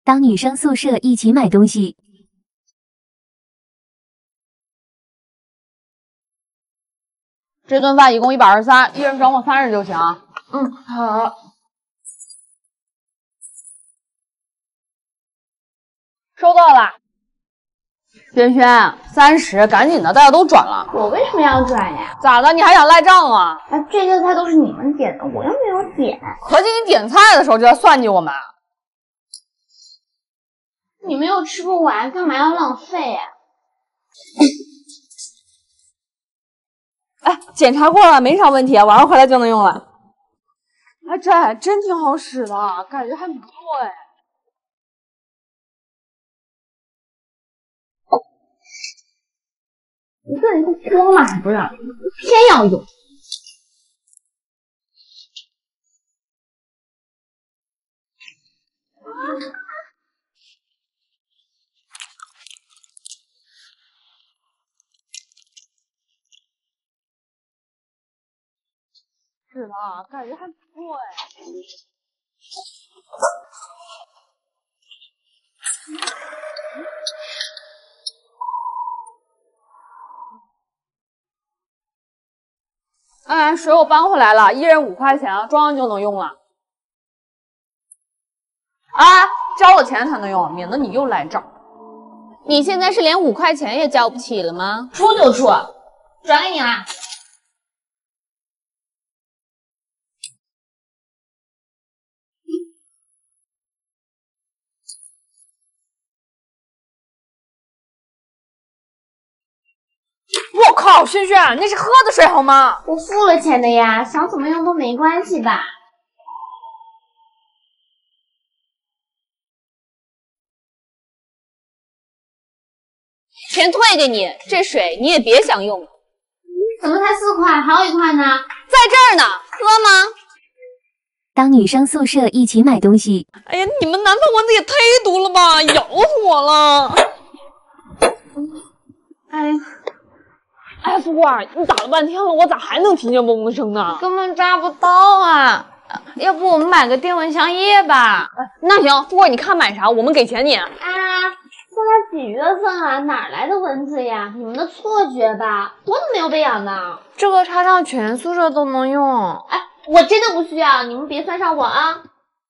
当女生宿舍一起买东西。 这顿饭一共123，一人转我30就行。嗯，好。收到了。轩轩，30，赶紧的，大家都转了。 我为什么要转呀？ 咋的？你还想赖账啊？ 这些菜都是你们点的，我又没有点。 合计你点菜的时候就在算计我们。 你们又吃不完，干嘛要浪费呀？ 哎，检查过了，没啥问题，晚上回来就能用了。哎，这还真挺好使的，感觉还不错哎。 一个人就光嘛还不让，偏要用。 是的，感觉还不错哎。哎，水我搬回来了，一人5块钱，装上就能用了。啊，交了钱才能用，免得你又赖账。 你现在是连5块钱也交不起了吗？ 出就出，转给你啦。 我靠，轩轩，那是喝的水好吗？ 我付了钱的呀，想怎么用都没关系吧？ 钱退给你，这水你也别想用了。 怎么才4块？还有1块呢？ 在这儿呢，喝吗？ 当女生宿舍一起买东西。 哎呀，你们南方蚊子也忒毒了吧，咬死我了！哎，富贵儿，你打了半天了，我咋还能听见嗡嗡声呢？ 根本抓不到啊！要不我们买个电蚊香液吧？ 那行，富贵儿，你看买啥，我们给钱你。 啊，现在几月份啊？哪来的蚊子呀？你们的错觉吧？我怎么没有被咬呢？ 这个插上全宿舍都能用。 哎，我真的不需要，你们别算上我啊！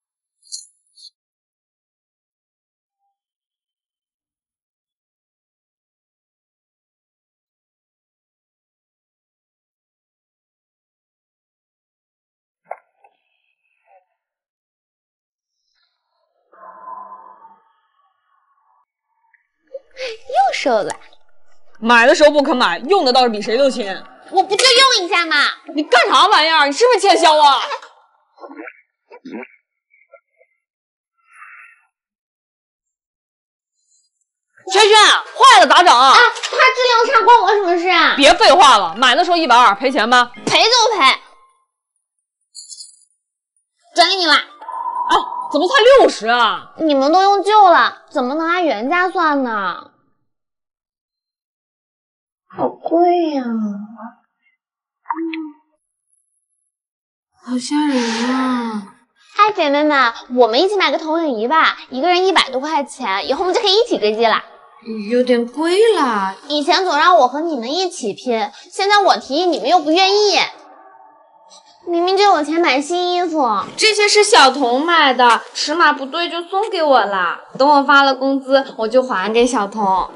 又收了。 买的时候不肯买，用的倒是比谁都勤。 我不就用一下嘛！ 你干啥玩意儿？你是不是欠销啊？轩轩，坏了咋整啊？ 它质量差关我什么事啊？ 别废话了，买的时候120，赔钱吧？ 赔就赔。转给你了。 哎，怎么才60啊？ 你们都用旧了，怎么能按原价算呢？好贵呀！ 好吓人啊！ 哎，姐妹们，我们一起买个投影仪吧，一个人100多块钱，以后我们就可以一起追剧啦。 有点贵啦。 以前总让我和你们一起拼，现在我提议你们又不愿意。明明就有钱买新衣服， 这些是小童买的，尺码不对就送给我了。等我发了工资，我就还给小童。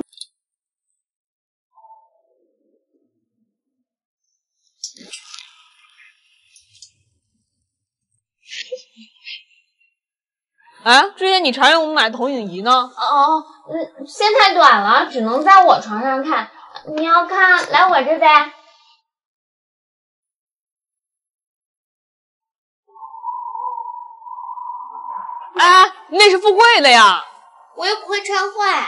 哎，之前你查让我们买投影仪呢？ 线太短了，只能在我床上看。你要看，来我这呗。 哎，那是富贵的呀。 我又不会穿坏。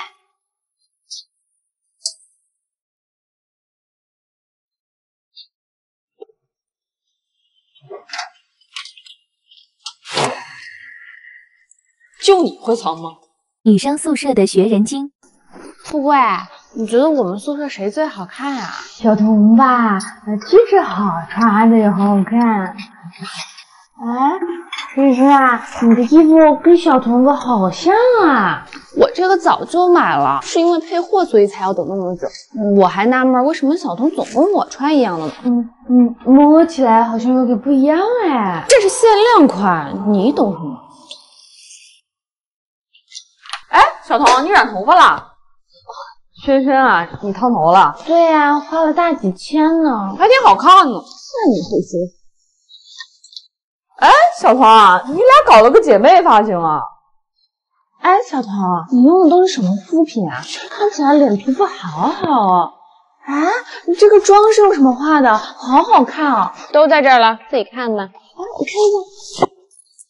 就你会藏吗？ 女生宿舍的学人精。 富贵，你觉得我们宿舍谁最好看啊？ 小童吧，气质好，穿的也好看。 哎，诗诗啊，你的衣服跟小童子好像啊！ 我这个早就买了，是因为配货所以才要等那么久。我还纳闷为什么小童总跟我穿一样的呢？ 摸起来好像有点不一样哎。 这是限量款，你懂什么？ 哎，小童，你染头发了？轩轩啊，你烫头了？ 对呀，花了大几千呢， 还挺好看呢。 那你会说？ 哎，小童啊，你俩搞了个姐妹发型啊？ 哎，小童，你用的都是什么护肤品啊？看起来脸皮肤好好哦。啊，你这个妆是用什么画的？好好看哦。 都在这儿了，自己看吧。 啊，我看一下。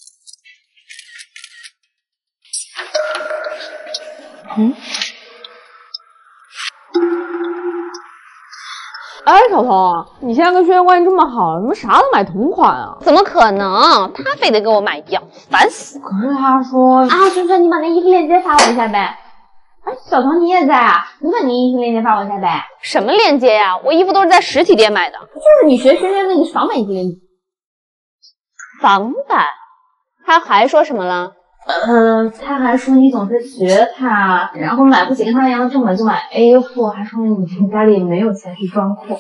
哎，小童，你现在跟轩轩关系这么好，怎么啥都买同款啊？ 怎么可能？他非得给我买一样，烦死！ 可是他说啊，轩轩，你把那衣服链接发我一下呗。哎，小童你也在啊？你把你衣服链接发我一下呗。 什么链接呀？我衣服都是在实体店买的。 就是你学轩轩那个仿版衣服链接。 仿版？他还说什么了？ 他还说你总是学他，然后买不起跟他一样的正版，就买 A 货，还说你家里没有钱去装货。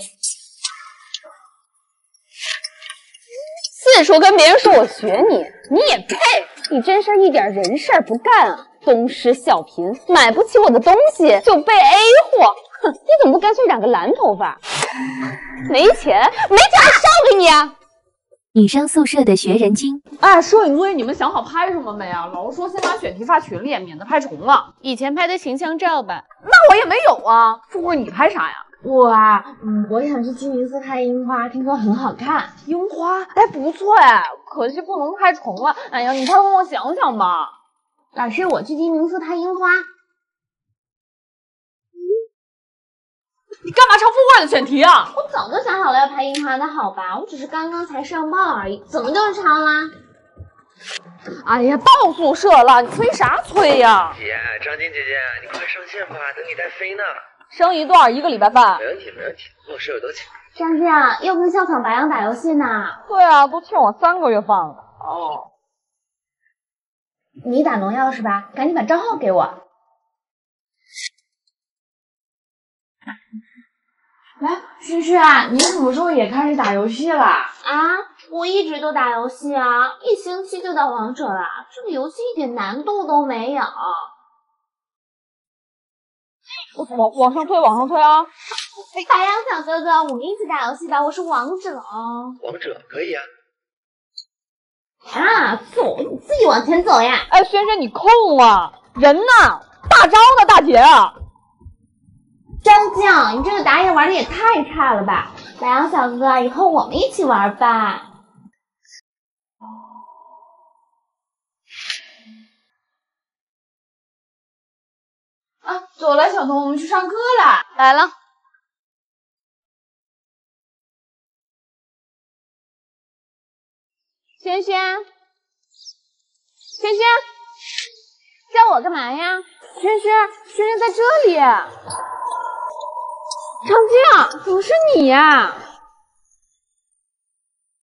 四处跟别人说我学你，你也配？你真是一点人事不干啊！东施效颦，买不起我的东西就背 A 货，哼！你怎么不干脆染个蓝头发？没钱，没钱我烧给你啊！ 女生宿舍的学人精。 哎，摄影作业你们想好拍什么没啊？老师说先把选题发群里，免得拍重了。 以前拍的形象照吧。 那我也没有啊。这会儿你拍啥呀？ 我啊，我想去鸡鸣寺看樱花，听说很好看。 樱花，哎，不错哎，可惜不能拍重了。哎呀，你快帮我想想吧。 老师，我去鸡鸣寺看樱花。 你干嘛抄破坏的选题啊？ 我早就想好了要拍樱花的，好吧？我只是刚刚才上报而已，怎么就抄啦？ 哎呀，到宿舍了，你催啥催呀？ 姐，张晶姐姐，你快上线吧，等你带飞呢。 升一段1个礼拜半。 没问题，没问题，我舍友都请。 张静啊，又跟校草白羊打游戏呢。 对啊，都欠我3个月饭了。哦， 你打农药是吧？赶紧把账号给我。哎，诗诗啊，你什么时候也开始打游戏了？啊，我一直都打游戏啊，1星期就到王者了。这个游戏一点难度都没有。 往上推，往上推啊！ 白羊小哥哥，我们一起打游戏吧，我是王者哦。 王者可以啊。 啊，走，你自己往前走呀。 哎，轩轩你空啊？人呢？大招呢？大姐。 张静，你这个打野玩的也太差了吧！白羊小哥哥，以后我们一起玩吧。啊，走了，小童，我们去上课了。 来了。 轩轩，轩轩，叫我干嘛呀？轩轩在这里。张静，怎么是你呀？